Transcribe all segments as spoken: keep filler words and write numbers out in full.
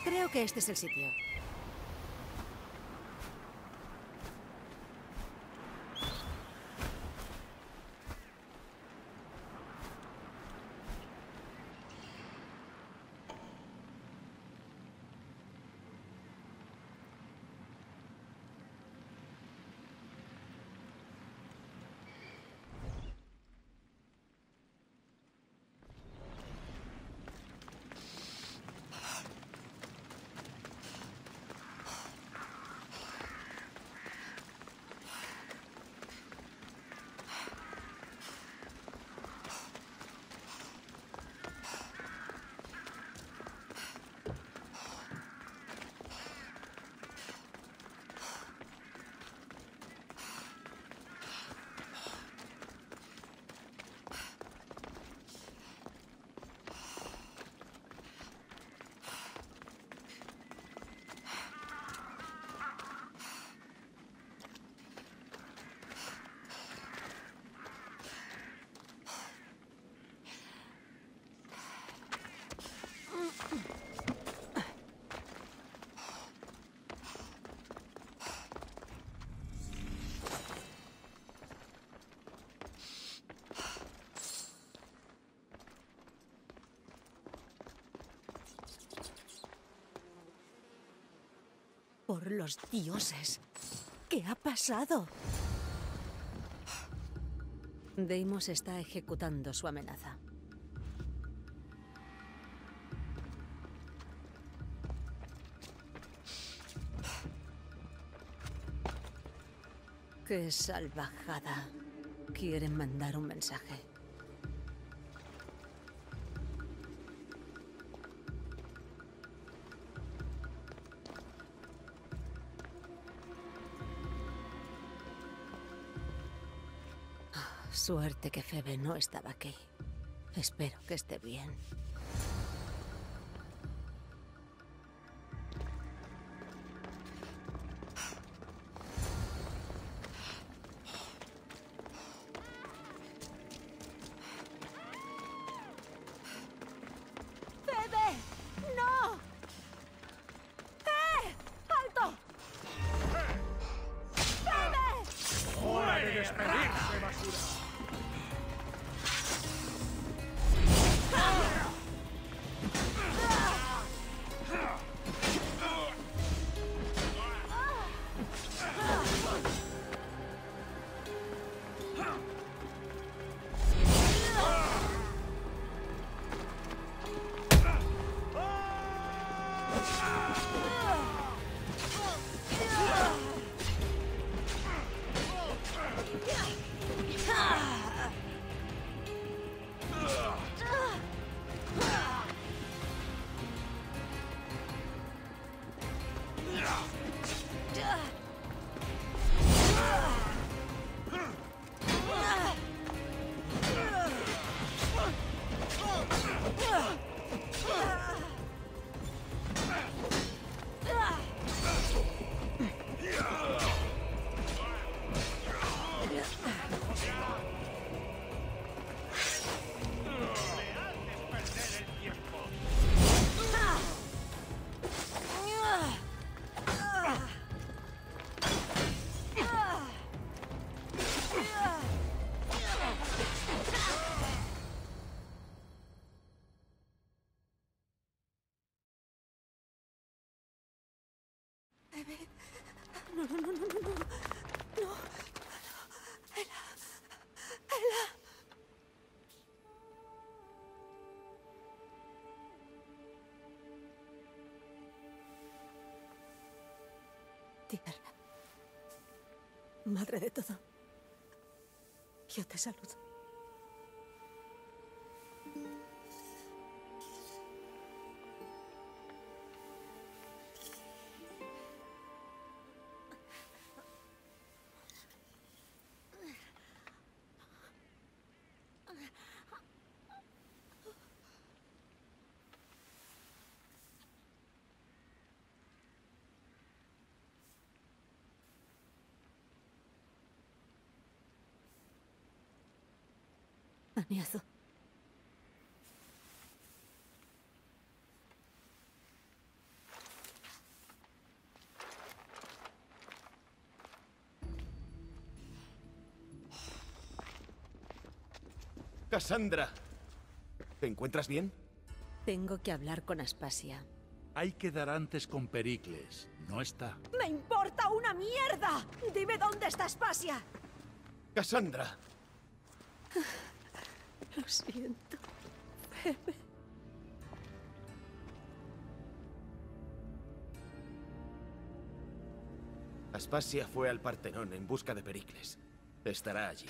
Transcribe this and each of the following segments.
Creo que este es el sitio. Por los dioses. ¿Qué ha pasado? Deimos está ejecutando su amenaza. ¡Qué salvajada! Quieren mandar un mensaje. Suerte que Febe no estaba aquí. Espero que esté bien. ¡Febe! ¡No! ¡Eh! ¡Alto! ¡Febe! ¡Hora de despedirse, basura! No, no, no, no, no, no. No. Ela. Ela. Tierra. Madre de todo. Yo te saludo. Aniazo. Cassandra, ¿te encuentras bien? Tengo que hablar con Aspasia. Hay que dar antes con Pericles. No está. ¡Me importa una mierda! ¡Dime dónde está Aspasia! Cassandra. Lo siento. Aspasia fue al Partenón en busca de Pericles. Estará allí.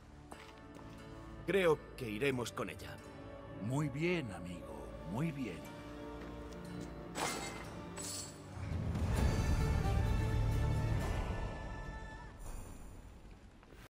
Creo que iremos con ella. Muy bien, amigo. Muy bien.